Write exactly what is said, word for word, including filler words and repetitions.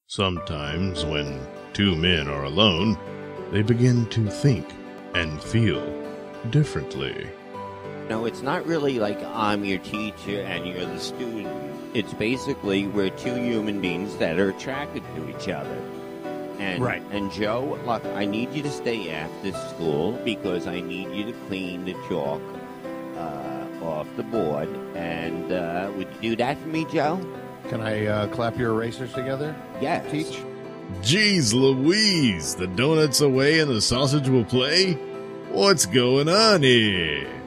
Sometimes, when two men are alone, they begin to think and feel differently. No, it's not really like I'm your teacher and you're the student. It's basically we're two human beings that are attracted to each other. And, right. And Joe, look, I need you to stay after school because I need you to clean the chalk uh, off the board. And uh, would you do that for me, Joe? Can I uh, clap your erasers together? Yes. Teach? Jeez Louise, the donut's away and the sausage will play? What's going on here?